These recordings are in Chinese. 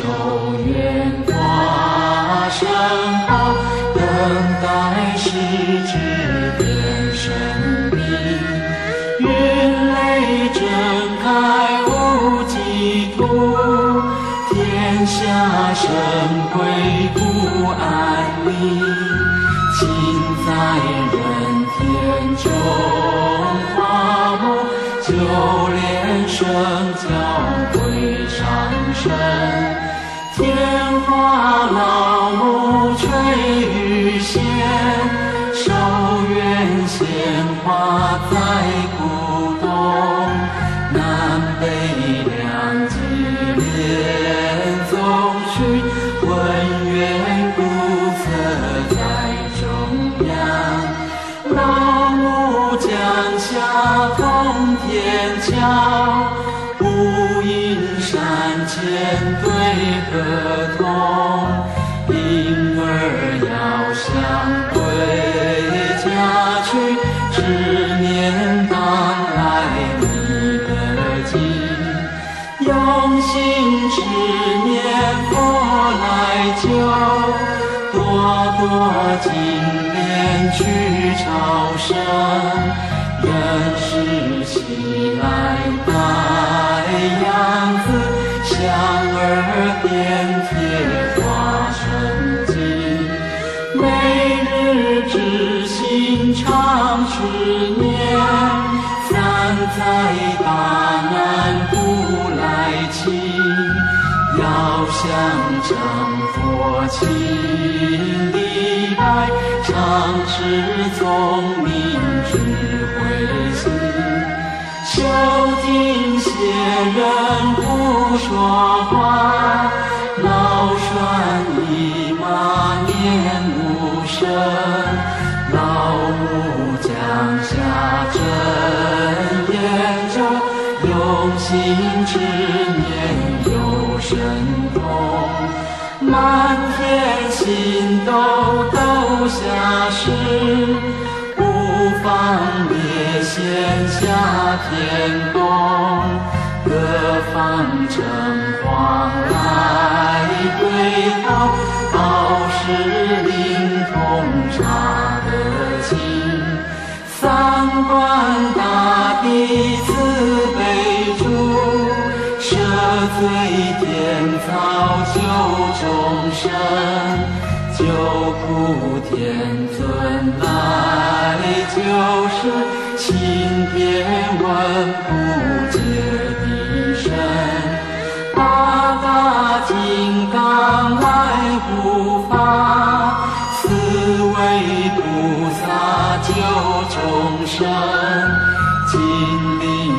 愿挂身后，等待时指点生命。云雷睁开无际途，天下神归不安宁。情在人天中花木，就连圣教会上升。天花老木垂于线，手愿鲜花在鼓动。南北两极连宗绪，浑圆古色在中央。老木降下通天桥，无垠山前对河通。婴儿要相对家去，执念当来你的境。用心执念佛来救，多多精炼去超生。人世起来拜样子，香儿遍贴化成金。每日之心常执念，三载大难不来侵。要想成佛请礼拜，常持聪明智慧心。修听邪人不说话，老栓一马念无声。老木降下真言咒，用心执念有神通。满天星斗斗下时，无妨列现下天宫。各方城隍来对头，道士灵通察得清。三观大帝慈悲主，赦罪天草救众生。救苦天尊来救世，请别问不解的身。八大金刚来护法，四位菩萨救众生。金陵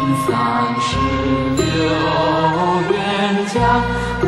36愿家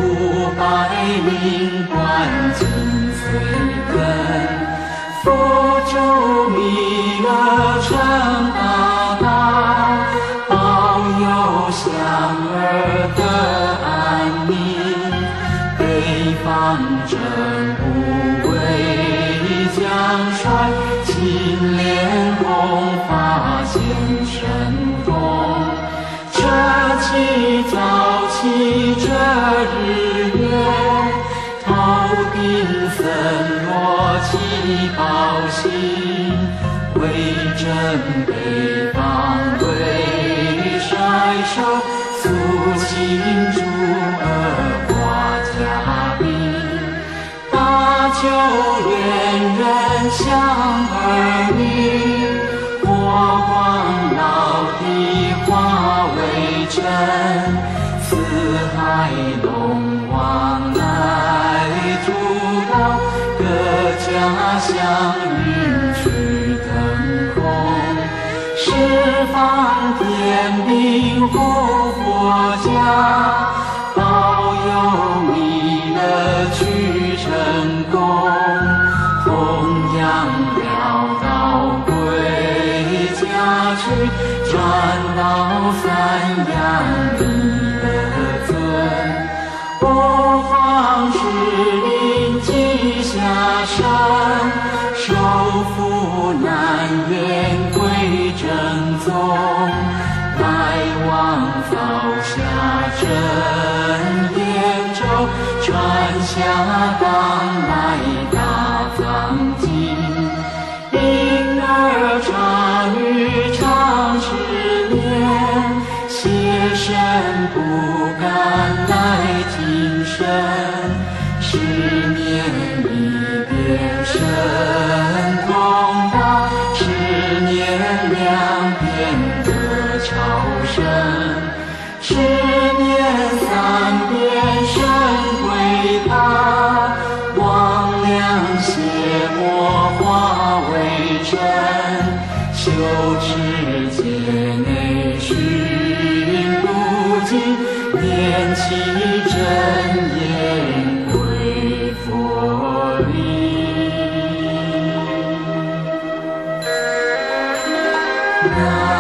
，500名观精髓根。佛咒弥勒成大道，保佑香儿的安宁。北方真不畏将帅，青莲红发现神功。这起早起这日月，头顶森罗七宝星。为镇北方为帅首，肃清诸恶挂嘉宾。大求愿人相儿女，火光老地化为尘。四海龙王来主导，各家乡云去腾空。十方天兵护国家，保佑弥勒去成功。弘扬了道归家去，转到三阳弥勒尊。五方士林记下山，收复南辕归正宗。来往扫下真言咒，传当来大藏经，婴儿转于长10年，邪神不敢来听神，10年一遍神通达，10年2遍得超生，10年3遍神归他，王量邪魔化为真，修持界内寻不尽，念其真言归佛力。